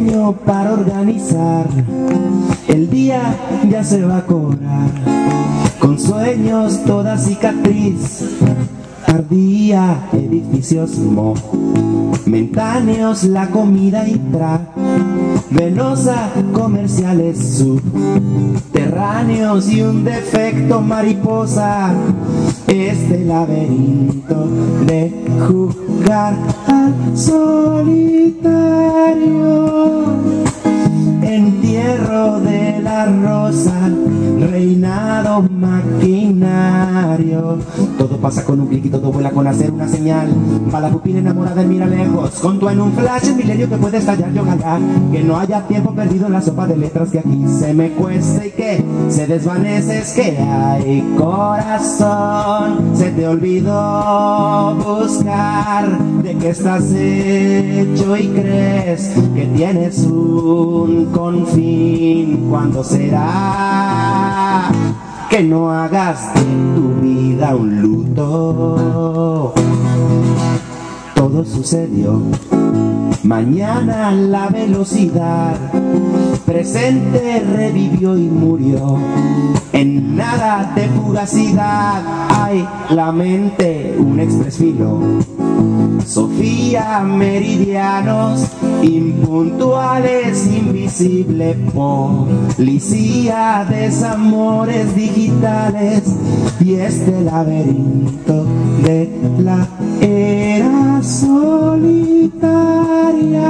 sueño para organizar. El día ya se va a cobrar, con sueños toda cicatriz. Tardía, edificios momentáneos, la comida intravenosa, comerciales subterráneos y un defecto mariposa. Este laberinto de jugar al solitario, entierro de la rosa, reinado maquinario. Todo pasa con un clic y todo vuela con hacer una señal. Va la pupila enamorada y mira lejos, contó en un flash el milenio que puede estallar. Y ojalá que no haya tiempo perdido en la sopa de letras que aquí se me cuesta y que se desvanece. Es que hay corazón, se te olvidó buscar de qué estás hecho y crees que tienes un confín. ¿Cuándo será que no hagas de tu vida un luto? Todo sucedió, mañana la velocidad presente revivió y murió en nada de fugacidad. Hay la mente un express filo, Sofía, meridianos impuntuales, invisible policía, desamores digitales y este laberinto de la era solitaria.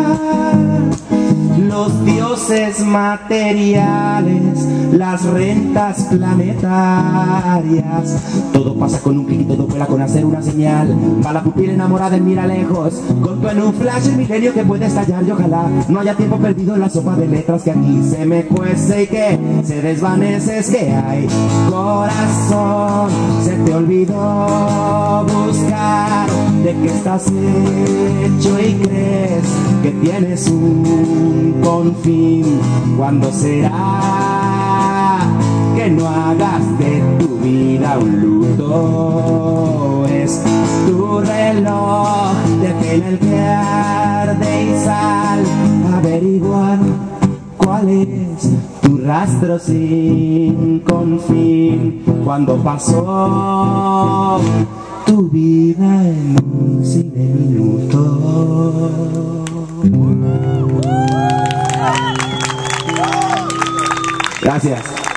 Los dioses materiales, las rentas planetarias. Todo pasa con un clic y todo vuela con hacer una señal. Va la pupila enamorada y mira lejos, contó en un flash el milenio que puede estallar. Y ojalá no haya tiempo perdido en la sopa de letras que aquí se me cuece y que se desvanece. Es que hay corazón, se te olvidó buscar de qué estás hecho y crees que tienes un confín. ¿Cuándo será que no hagas de tu vida un luto? Es tu reloj de tener que arde y sal, averiguar cuál es tu rastro sin confín. Cuando pasó tu vida en un cine minuto. Gracias.